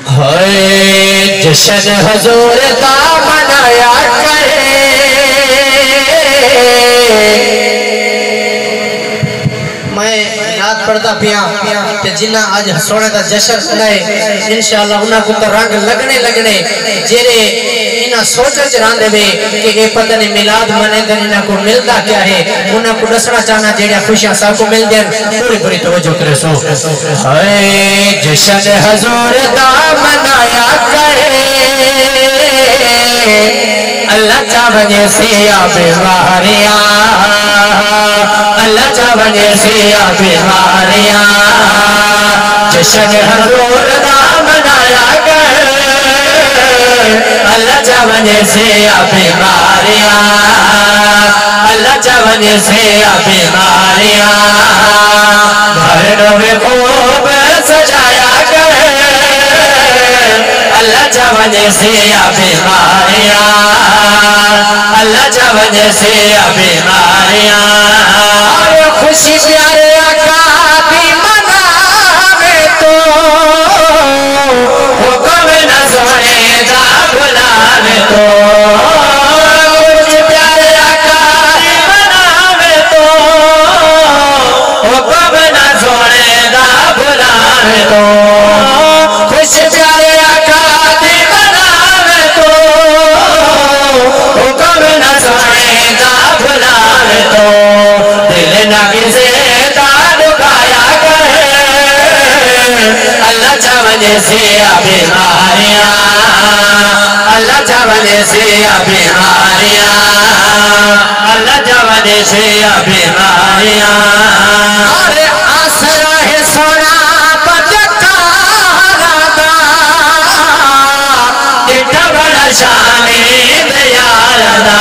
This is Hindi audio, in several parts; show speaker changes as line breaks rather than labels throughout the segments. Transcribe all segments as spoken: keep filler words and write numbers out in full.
होए जश्न हुजूर दा मनाया करे मैं याद पड़ता पिया कि जिन्ना आज सोने का जश्न मनाए इंशाअल्लाह उन्हां को तो रंग लगने लगने जेरे इना सोच च रहंदे वे कि ये पता नहीं मिलाद मने दिन इना को मिलता क्या है उन्हां को दसना चाहना जेड़ा खुशियां सब को मिल देन पूरी पूरी तवज्जो करे सो हाय जश्न हुजूर दा मनाया करे अल्लाह चावने से बीमारियां अल्लाह चावने से बीमारियां जश्न हुजूर दा मनाया करे अल्लाह चावने से बीमारियां अल्लाह चावने से बीमारियां घर में खूब सजाया करे अल्लाह चावने से बीमारियां अल्लाह चावने से बीमारियां खुशी प्यारे आका भी मनावे तो हुक्म न सोने दा बुलावे तो खुशी प्यारे आका भी मनावे तो हुक्म न सोने दा बुलावे तो खुशी प्यारे आका भी मनावे तो हुक्म न सोने दा बुलावे तो किसे दुखाया करे अल्लाह चावने से बीमारियां अल्लाह चावने से बीमारियां अल्लाह चावने से बीमारियां अरे आसरा है सोना पटकारा दा इतना बड़ा शाने दयाल दा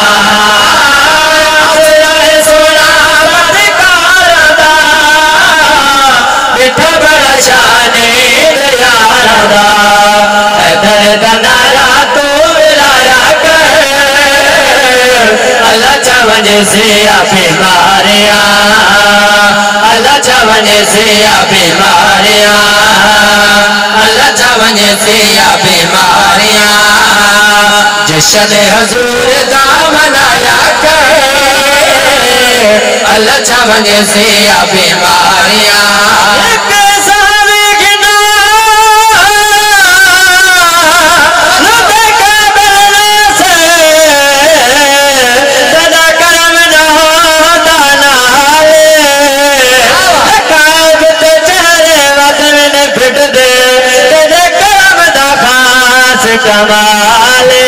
अल्लाह चावने से बीमारियां अल्लाह चावने से बीमारियां अल्लाह चावने से बीमारियां जश्न हुजूर दा मनाया करे अल्लाह चावने से बीमारियां कमाले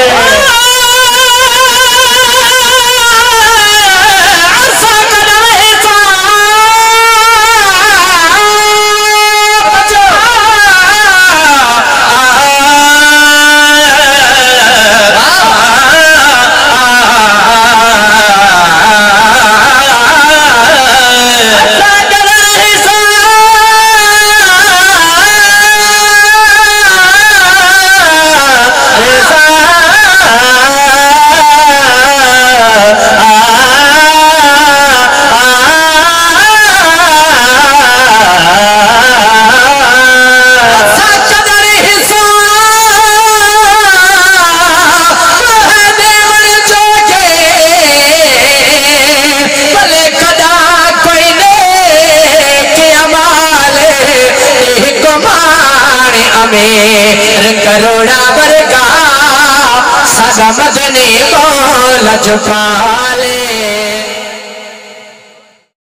करोड़ा वर्गा सदा मदनी बोल छुपा ले।